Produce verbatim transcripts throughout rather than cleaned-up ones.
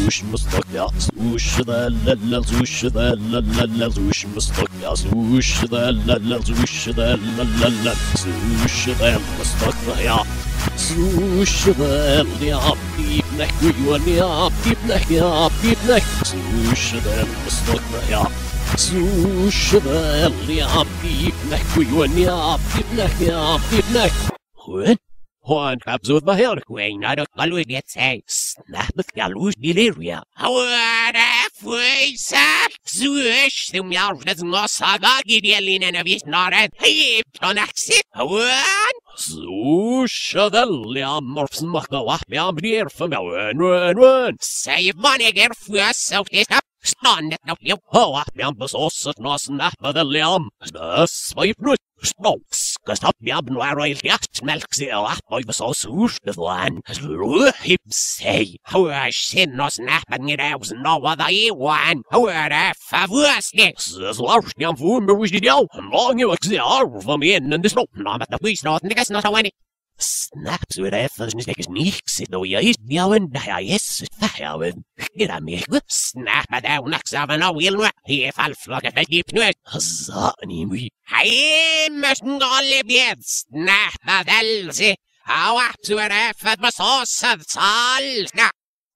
زوش مستقيا زوش ذا لا لا زوش ذا لا لا لا زوش مستقيا زوش ذا لا لا زوش ذا لا لا لا زوش ذا مستقيا زوش ذا يا بيبنك ويوان يا بيبنك يا بيبنك زوش ذا مستقيا زوش ذا يا بيبنك ويوان يا بيبنك يا بيبنك وين Juan Capsud Mahel, Queen, I don't always get say, snap with Galus Deliria. What a voice, Swish, the Meow does not saga, Gideon and a bit not at hip on accent. What? Swoosh, the Liam Morphs Makawa, Yam near from a run, run, run. Save money, get first, so it up. Stånd at noe på Bjørn besåset nå snapper det liam. Svøypnut, snåkskast opp Bjørn og er helt hjertmelk sier at jeg besås urte for han. Røhip seg, hør skinn og snappen i det hos noe da i vann. Hør det favøslig. Slås Bjørn for meg hos de djau. Mange vokser i arv om innen det slått. Nå med det bysnåten, det kan snart ha vannig. Snaps with efforts and stickers neeks it though you know and I yes it get a me snap at down next of an wheel if I'll flock a deep nut Zani me I must not live yet snap at Elsie how up to an effort was sauce of salt snap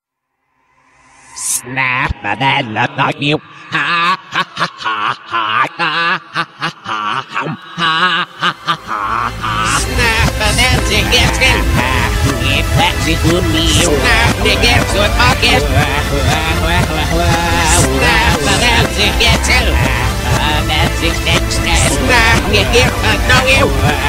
snap at that look like you ha ha ha ha ha ha ha ha ha ha ha ha ha snap at that to get in if that's it for me snap to get to a pocket snap at that to get in that's it next snap to get to know you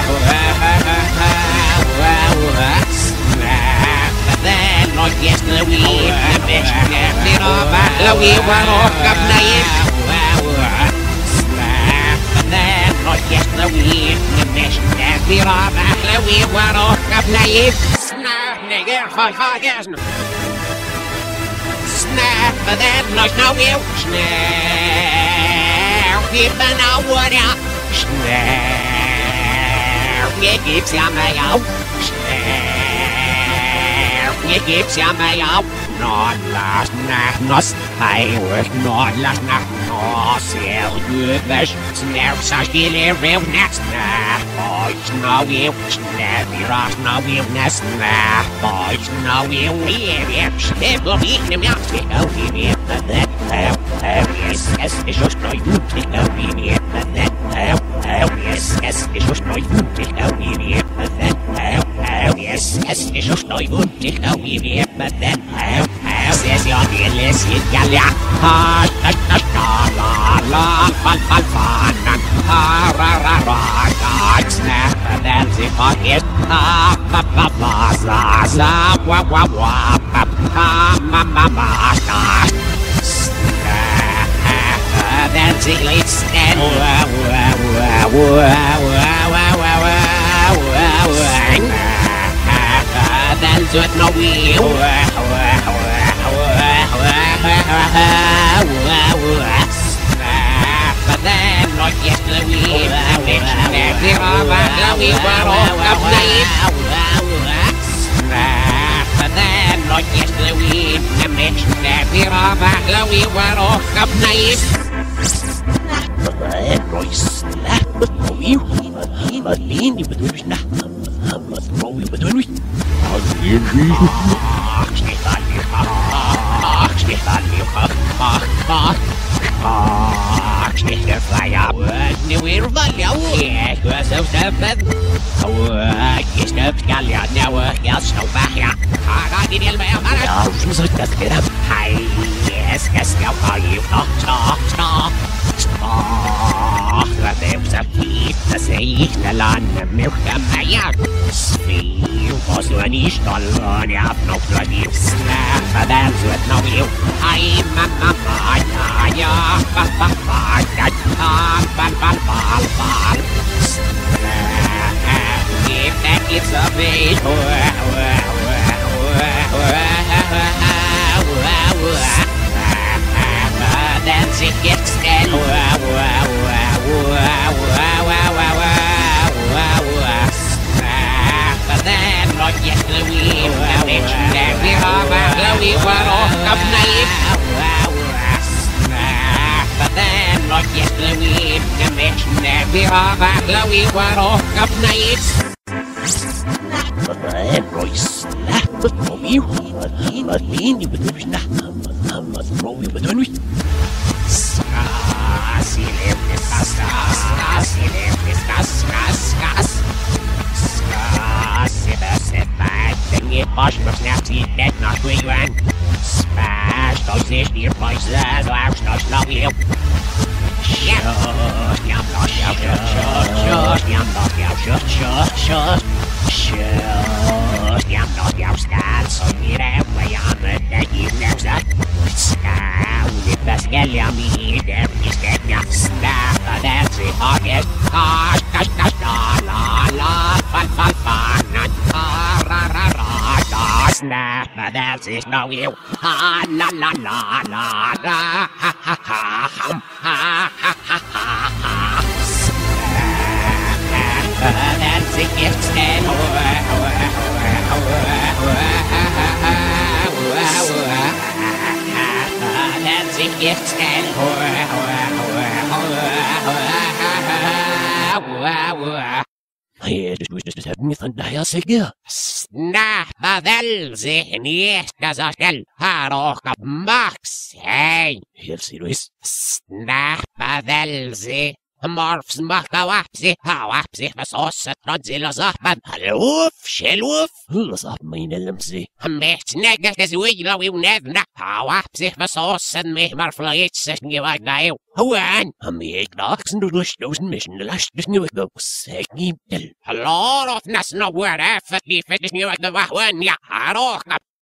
snap at that not yes the weed the bitch snap it off the weed one off of naive snap at that not yes the weed the bitch snap it off the weed one off of naive snap nigger five five yes snap at that not no you snap even now what ya snap it keeps ya me out snap it keeps ya me out not last night, not I was not last night, no sell good fish, snap such delivery next night, boys know you, snap your ass know you, next night, boys know you, yeah, snap will be in the mouth, take out in it, but that, oh, oh, yes, yes, it's just no you, take out in it, but that, oh, oh, yes, yes, it's just no you, take out in it, but that, oh, oh, yes, yes, it's just no you, take out in it, but that, oh, says your dearest in Galia. Ha, la, la, la, la, fun, fun, fun, ha, ra, ra, ra, God, snap, and then the pocket. Ha, ma, ma, ma, za, za, wa, wa, wa, ha, ma, ma, ma, da, snap, and then the late stand. Wa, wa, wa, wa, wa, wa, wa, wa, wa, wa, snap, then the no wheel. Wa, wa, wa. But then not yet the weed I mentioned that there are but we were all up late But then not yet the weed I mentioned that there are but we were all up late Snap the throw you but lean you between snap but throw you between we Schnitter fire, nu är det valja och jag så stöpet. Jag stöp skall jag nu, jag slår bärja. Har jag del med mig? Ja, som så det ska det. Hej, jag ska skapa ju stopp, stopp, stopp. Stopp, det är så fint att säga när landet mycket mer. Sviv och så en istållon, jag har något för liv. Snäppa den så ett nå ju. Hej, mamma, mamma, ja, pappa, pappa. Bal, bal, bal, bal, bal. If that gets a bit, then it gets dead. But then not yet the weed, that we are, we were off of naive. Louis, the mission that we are back, Louis, we're all up nights. But the end, Royce, snap the throw you. But mean you would do that. I'm not throw you, but don't we? Skas, you live this gas, skas, you live this gas, skas, skas. Skas, you best sit back, then you push your snapty, dead not where you ran. Smash, those is near places, I'm not slow you. Shut, yum, not yum, shut, shut, shut, yum, not yum, shut, shut, shut. Shut, yum, not yum, stand, so you don't play on the deck, you know that. Scout, if that's yummy, there is that yum, snap, that's it, August. Gosh, gosh, gosh, la, la, la, fun, fun, fun, la, ra, ra, ra, la, snap, that's it, no, you. Ah, la, la, la, la, la, ha, ha, ha, hum, ha, ha, ha, ha, ha. Snap, that's it, it's dead. That's it, it's dead. Hey, du musst das haben von daher sicher. Snap, väl se nästa så skall här åka Max. Hej. Helt seriöst. Snap, väl se. Morfs maka wapsi, ha wapsi, mas ossa tronzilla zahman. Hallo, Shellwolf? Was ab meine Lemsi? Met negas wigla we nevna, ha wapsi, mas ossa me marflaits as ngiwagna eu. Huan, Am ik dags en du dosen mission de last dus nu go seg ni del. a lot of nas no word effort, if it is new at the wahwan, ya, ha roka.